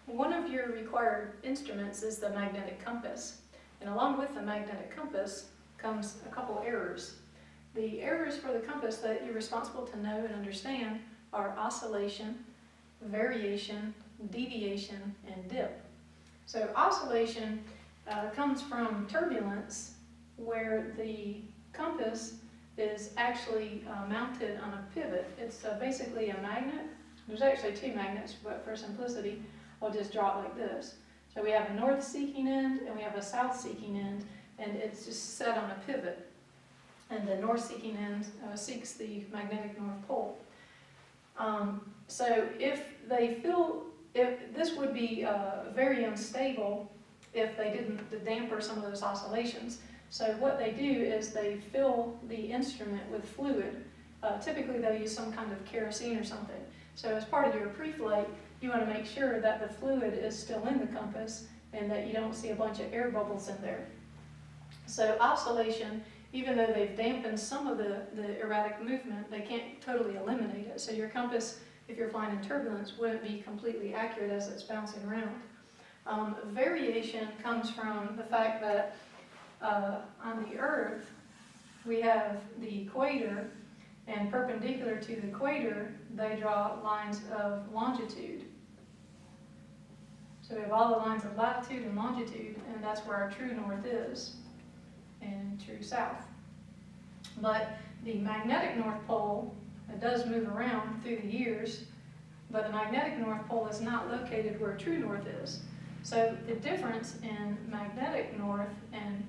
One of your required instruments is the magnetic compass. And along with the magnetic compass comes a couple errors. The errors for the compass that you're responsible to know and understand are oscillation, variation, deviation, and dip. So oscillation comes from turbulence, where the compass is actually mounted on a pivot. It's basically a magnet. There's actually two magnets, but for simplicity, I'll just draw it like this. So we have a north-seeking end and we have a south-seeking end, and it's just set on a pivot. And the north-seeking end seeks the magnetic north pole. So if this would be very unstable if they didn't damper some of those oscillations. So what they do is they fill the instrument with fluid. Typically they'll use some kind of kerosene or something. So as part of your pre-flight, you want to make sure that the fluid is still in the compass and that you don't see a bunch of air bubbles in there. So oscillation, even though they've dampened some of the erratic movement, they can't totally eliminate it. So your compass, if you're flying in turbulence, wouldn't be completely accurate as it's bouncing around. Variation comes from the fact that on the Earth, we have the equator, and perpendicular to the equator, they draw lines of longitude. So we have all the lines of latitude and longitude, and that's where our true north is, and true south. But the magnetic north pole, it does move around through the years, but the magnetic north pole is not located where true north is. So the difference in magnetic north and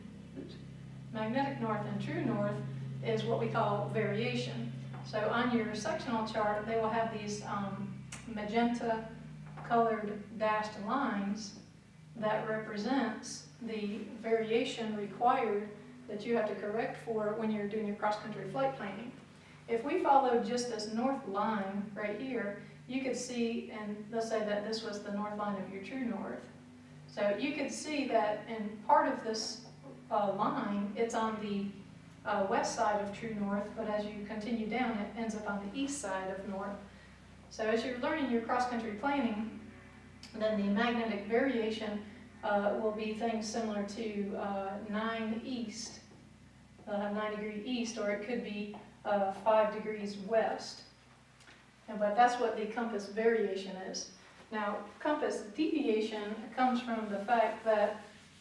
true north is what we call variation. So on your sectional chart, they will have these magenta colored dashed lines that represents the variation required that you have to correct for when you're doing your cross-country flight planning. If we followed just this north line right here, you could see, and let's say that this was the north line of your true north. So you could see that in part of this line, it's on the west side of true north, but as you continue down, it ends up on the east side of north. So as you're learning your cross-country planning, then the magnetic variation will be things similar to 9 east. They'll have 9 degrees east, or it could be 5 degrees west. But that's what the compass variation is. Now, compass deviation comes from the fact that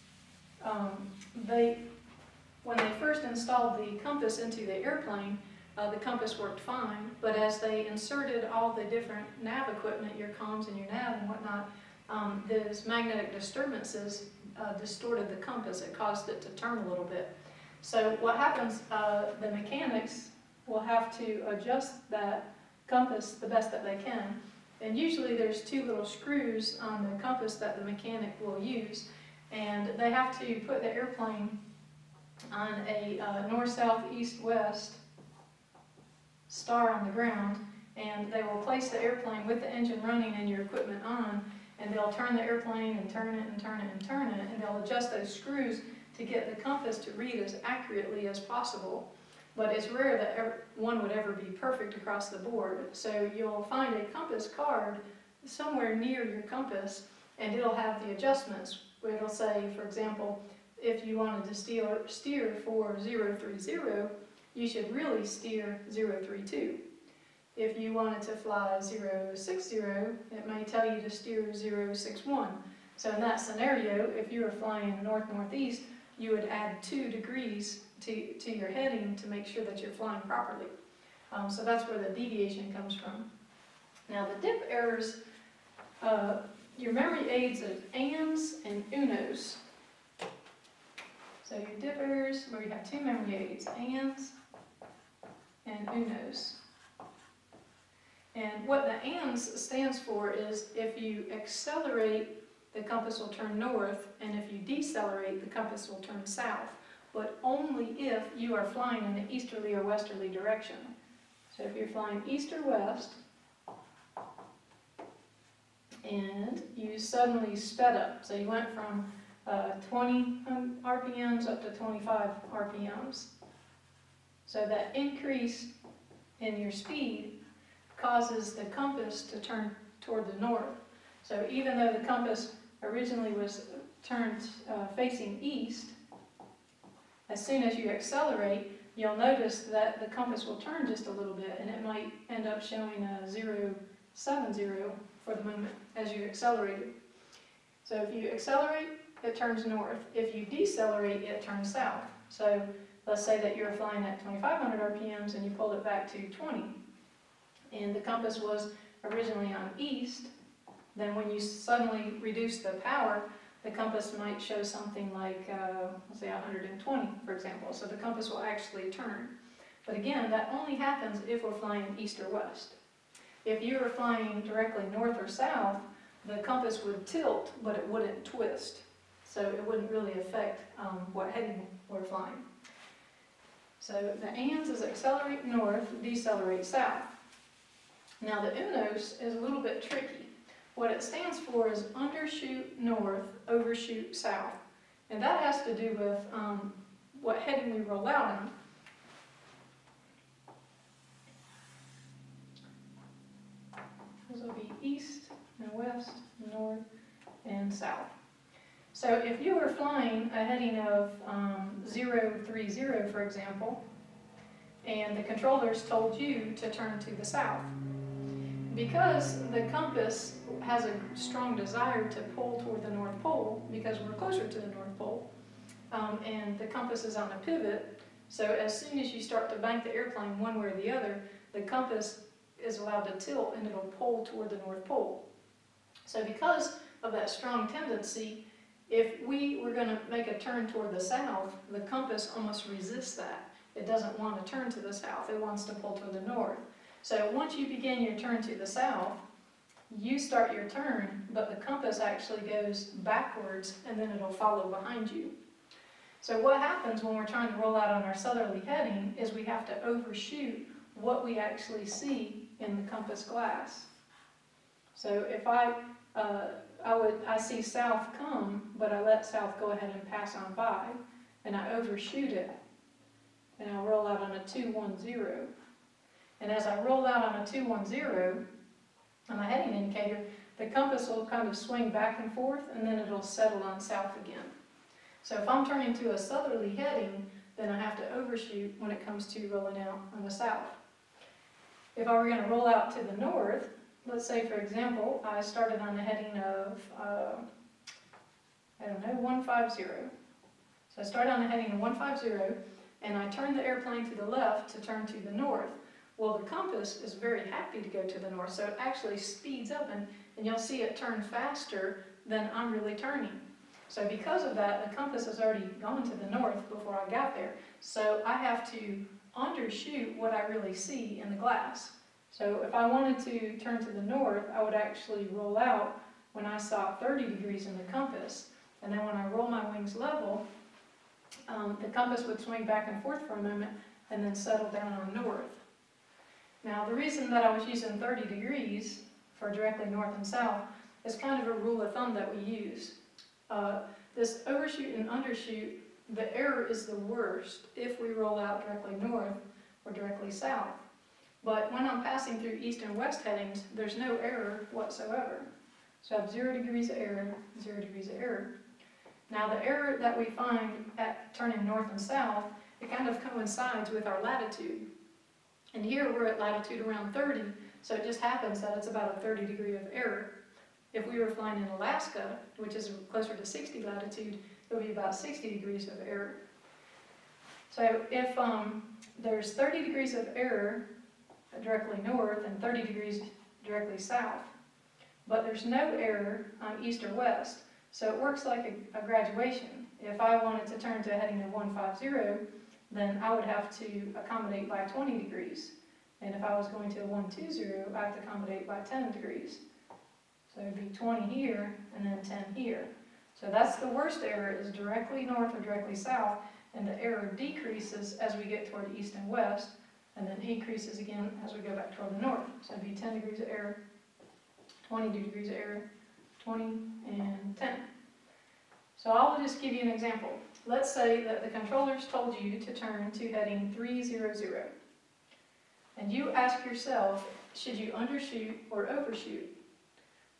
when they first installed the compass into the airplane, the compass worked fine, but as they inserted all the different nav equipment, your comms and your nav and whatnot, those magnetic disturbances distorted the compass. It caused it to turn a little bit. So what happens, the mechanics will have to adjust that compass the best that they can. And usually there's 2 little screws on the compass that the mechanic will use, and they have to put the airplane on a north, south, east, west star on the ground, and they will place the airplane with the engine running and your equipment on, and they'll turn the airplane and turn it and turn it and turn it, and they'll adjust those screws to get the compass to read as accurately as possible. But it's rare that one would ever be perfect across the board. So you'll find a compass card somewhere near your compass, and it'll have the adjustments where it'll say, for example, if you wanted to steer for 030, you should really steer 032. If you wanted to fly 060, it may tell you to steer 061. So in that scenario, if you were flying north-northeast, you would add 2 degrees to your heading to make sure that you're flying properly. So that's where the deviation comes from. Now the dip errors, your memory aids of ands and unos. So your dip errors, where you have 2 memory aids, ands and unos. And what the ands stands for is if you accelerate, the compass will turn north, and if you decelerate, the compass will turn south, but only if you are flying in an easterly or westerly direction. So if you're flying east or west, and you suddenly sped up, so you went from 20 RPMs up to 25 RPMs. So that increase in your speed causes the compass to turn toward the north. So even though the compass originally was turned facing east, as soon as you accelerate, you'll notice that the compass will turn just a little bit, and it might end up showing a 070 for the moment as you accelerate it. So if you accelerate, it turns north. If you decelerate, it turns south. So let's say that you're flying at 2,500 RPMs and you pulled it back to 20, and the compass was originally on east, then when you suddenly reduce the power, the compass might show something like, let's say 120, for example. So the compass will actually turn. But again, that only happens if we're flying east or west. If you were flying directly north or south, the compass would tilt, but it wouldn't twist. So it wouldn't really affect what heading we're flying. So the ANS is accelerate north, decelerate south. Now the UNOS is a little bit tricky. What it stands for is undershoot north, overshoot south. And that has to do with what heading we roll out on. Those will be east and west, north and south. So if you were flying a heading of 030, for example, and the controllers told you to turn to the south, because the compass has a strong desire to pull toward the North Pole, because we're closer to the North Pole, and the compass is on a pivot, so as soon as you start to bank the airplane one way or the other, the compass is allowed to tilt and it'll pull toward the North Pole. So because of that strong tendency, if we were going to make a turn toward the south, the compass almost resists that. It doesn't want to turn to the south, it wants to pull to the north. So once you begin your turn to the south, you start your turn, but the compass actually goes backwards and then it'll follow behind you. So what happens when we're trying to roll out on our southerly heading is we have to overshoot what we actually see in the compass glass. So if I see south come, but I let south go ahead and pass on by, and I overshoot it, and I'll roll out on a 210. And as I roll out on a 210, on my heading indicator, the compass will kind of swing back and forth, and then it'll settle on south again. So if I'm turning to a southerly heading, then I have to overshoot when it comes to rolling out on the south. If I were going to roll out to the north, let's say, for example, I started on a heading of, 150. So I started on a heading of 150, and I turn the airplane to the left to turn to the north. Well, the compass is very happy to go to the north, so it actually speeds up, and you'll see it turn faster than I'm really turning. So because of that, the compass has already gone to the north before I got there. So I have to undershoot what I really see in the glass. So if I wanted to turn to the north, I would actually roll out when I saw 30 degrees in the compass. And then when I roll my wings level, the compass would swing back and forth for a moment and then settle down on north. Now the reason that I was using 30 degrees for directly north and south is kind of a rule of thumb that we use. This overshoot and undershoot, the error is the worst if we roll out directly north or directly south. But when I'm passing through east and west headings, there's no error whatsoever. So I have 0 degrees of error, 0 degrees of error. Now the error that we find at turning north and south, it kind of coincides with our latitude. And here we're at latitude around 30, so it just happens that it's about a 30 degree of error. If we were flying in Alaska, which is closer to 60 latitude, it would be about 60 degrees of error. So if there's 30 degrees of error directly north and 30 degrees directly south, but there's no error on east or west, so it works like a graduation. If I wanted to turn to a heading of 150, then I would have to accommodate by 20 degrees. And if I was going to a 120, I have to accommodate by 10 degrees. So it would be 20 here and then 10 here. So that's the worst error, is directly north or directly south, and the error decreases as we get toward east and west, and then increases again as we go back toward the north. So it would be 10 degrees of error, 20 degrees of error, 20, and 10. So I'll just give you an example. Let's say that the controllers told you to turn to heading 300, and you ask yourself, should you undershoot or overshoot?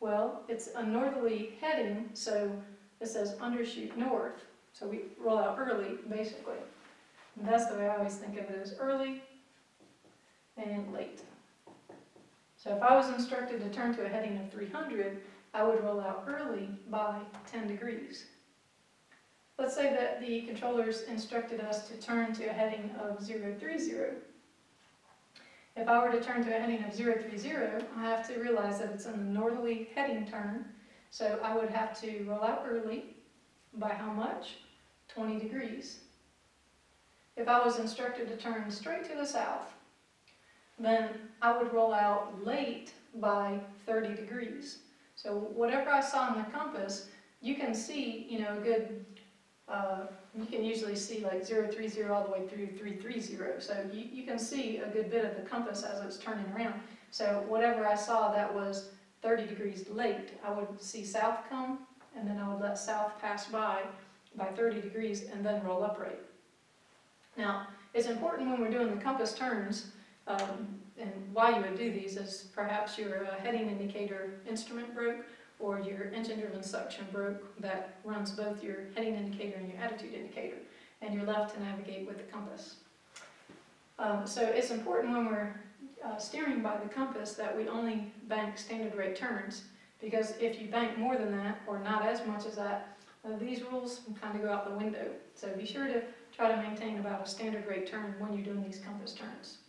Well, it's a northerly heading, so it says undershoot north. So we roll out early, basically. And that's the way I always think of it, as early and late. So if I was instructed to turn to a heading of 300, I would roll out early by 10 degrees. Let's say that the controllers instructed us to turn to a heading of 030. If I were to turn to a heading of 030, I have to realize that it's in the northerly heading turn, so I would have to roll out early by how much? 20 degrees. If I was instructed to turn straight to the south, then I would roll out late by 30 degrees. So whatever I saw in the compass, you can see, a good, you can usually see like 030 all the way through 330. So you can see a good bit of the compass as it's turning around. So whatever I saw that was 30 degrees late, I would see south come, and then I would let south pass by 30 degrees, and then roll upright. Now, it's important when we're doing the compass turns, and why you would do these is perhaps your heading indicator instrument broke, or your engine-driven suction broke that runs both your heading indicator and your attitude indicator, and you're left to navigate with the compass. So it's important when we're steering by the compass that we only bank standard rate turns, because if you bank more than that, or not as much as that, these rules kind of go out the window. So be sure to try to maintain about a standard rate turn when you're doing these compass turns.